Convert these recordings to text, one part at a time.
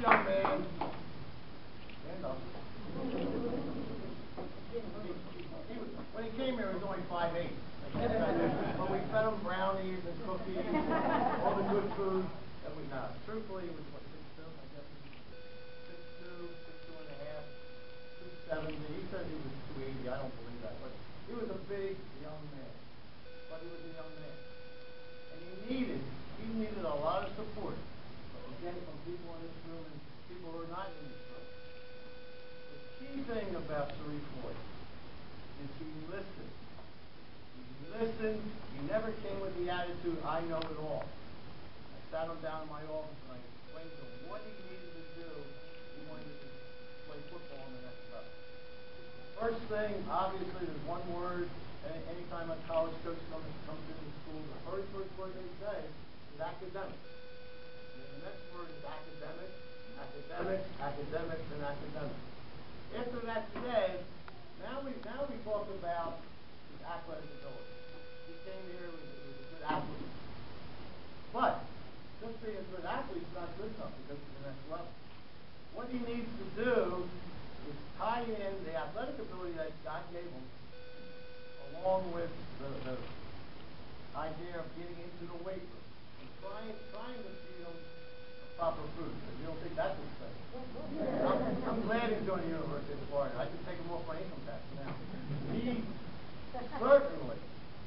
young man, stand up. When he came here, he was only 5'8". But we fed him brownies and cookies, all the good food that we got. Truthfully, he was what, 6'2", I guess. 6'2", 6'2 and a half, 270. He says he was 280. I don't believe that, but he was a big young man. But he was a young man, and he needed a lot of support. Again, from people in this room and people who are not in this room. The key thing about Sharif Floyd is he listened. He listened. He never came with the attitude, I know it all. I sat him down in my office and I explained to him what he needed to do. He wanted to play football on the next level. First thing, obviously, there's one word. Anytime a college coach comes into the school, the first word they say is academic. And then the next word is academic, academics, academics, and academics. After that today, now we talk about his athletic ability. He came here, he was a good athlete. But just being a good athlete is not good enough to go to the next level. What he needs to do is tie in the athletic ability that God gave him along with the idea of getting into the weight room and trying to feed him the proper food. You don't think that's expensive? I'm glad he's going to the University of Florida. I can take him off my income tax now. He certainly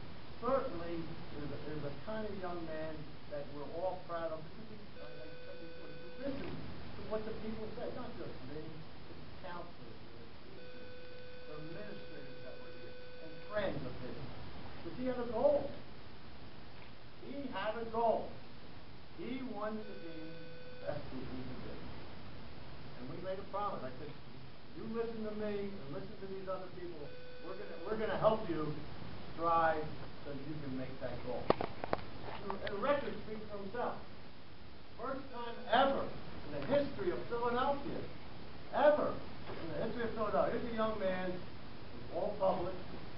is a kind of young man that we're all proud of. Like I said before, to listen to what the people say, not just me, it's counselors, the teachers, the administrators that were here, and friends of his. Because he had a goal. He had a goal. He wanted to be the best he could be. And we made a promise. I said, you listen to me and listen to these other people. We're gonna help you strive so you can make that goal. And the record speaks for himself. First time ever in the history of Philadelphia, here's a young man who's all public,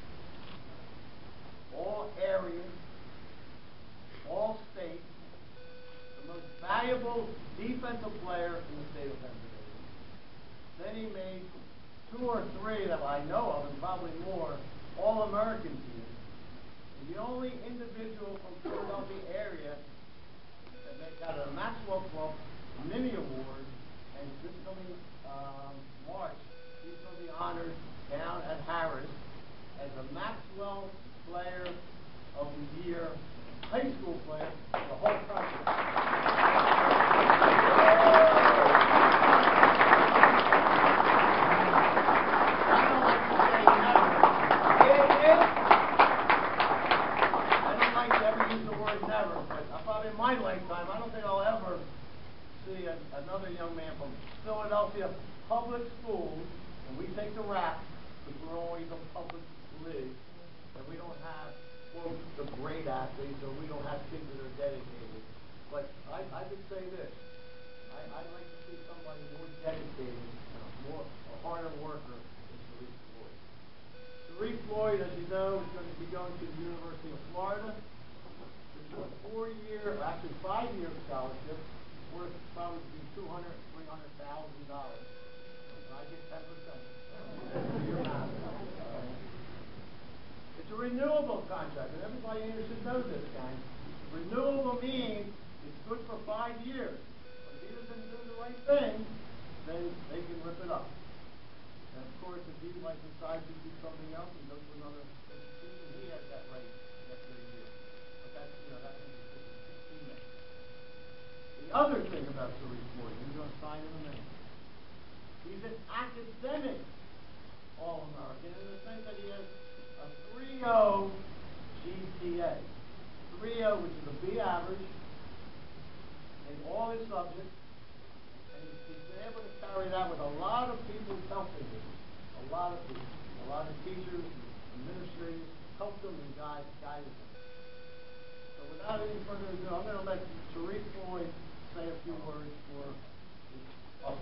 all areas, all states, the most valuable defensive player in the state of Pennsylvania. Then he made 2 or 3 that I know of, and probably more, All-American teams. And the only individual from Philadelphia area that got a Maxwell Club mini award, and this coming March, he's going to be honored down at Harris as a Maxwell Player of the Year, high school player for the whole country. In my lifetime, I don't think I'll ever see another young man from Philadelphia public schools, and we take the rap because we're always a public league, and we don't have, quote, the great athletes, or we don't have kids that are dedicated. But I could say this, I'd like to see somebody more dedicated and a harder worker than Sharif Floyd. Sharif Floyd, as you know, is going to be going to the University of Florida. A 4-year, actually 5-year scholarship worth probably $200,000, $300,000. And I get 10%. It's a renewable contract, and everybody here should know this, guys. Renewable means it's good for 5 years. But if he doesn't do the right thing, then they can rip it up. And of course, if he decides to do something else and go to another institution, he has that right after a year. That's his teammate. The other thing about Sharif Floyd, he's going to sign in a minute. He's an academic All-American in the sense that he has a 3.0 GPA. 3.0, which is a B average in all his subjects. And he's been able to carry that with a lot of people helping him. A lot of people. A lot of teachers, administrators helped him and guided him. So without any further ado, I'm going to let Sharif Floyd say a few words for his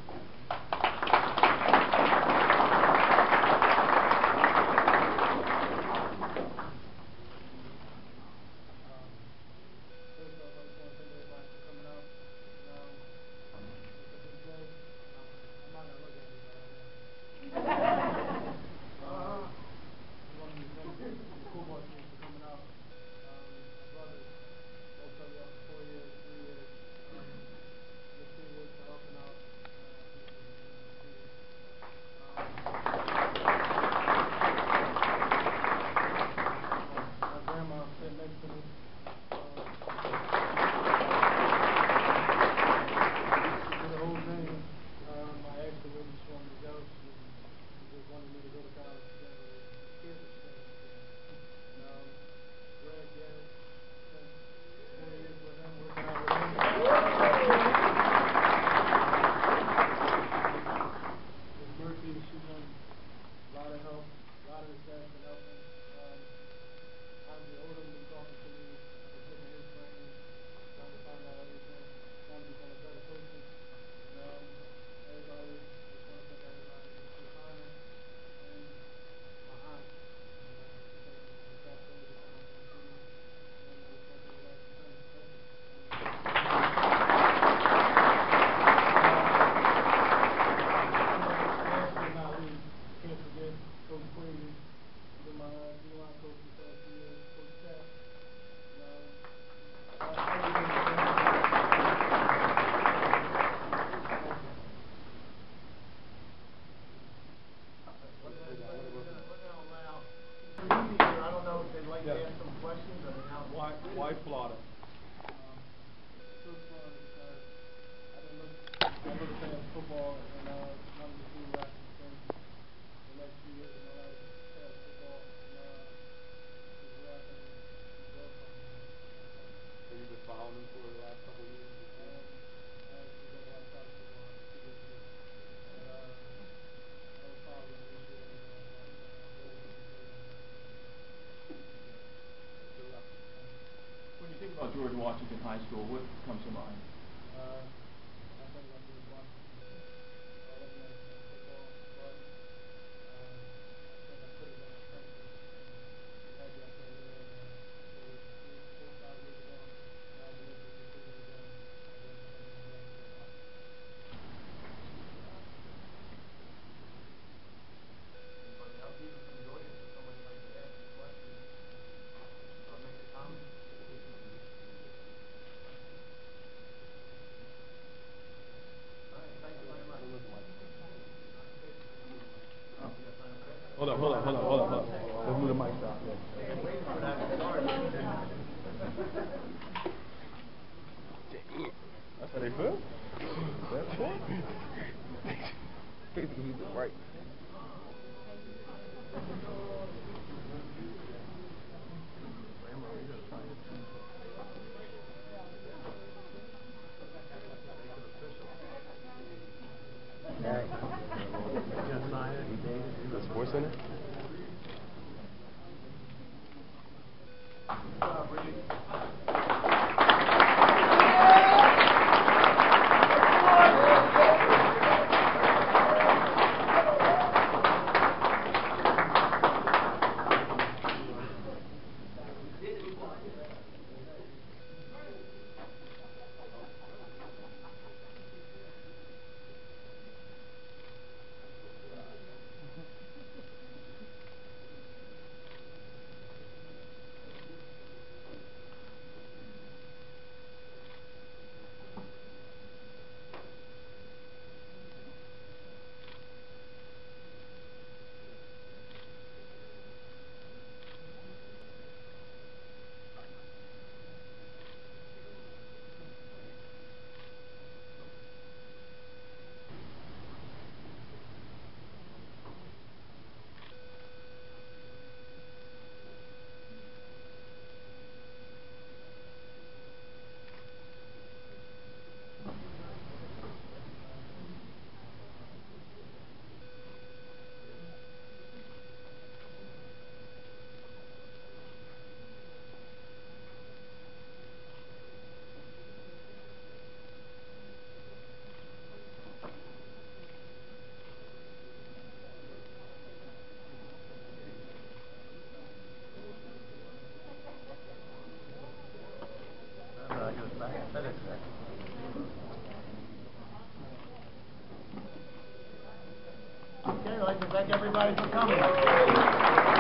high school, what comes to mind? Anybody else, even from the audience, if somebody would like to ask a question or make a comment? All right, thank you very much. Hold up. Let's move the mic down. Been waiting for that to start. That's how they feel? That's it? Right. The Sports Center? Good job, Brady. Okay, I'd like to thank everybody for coming.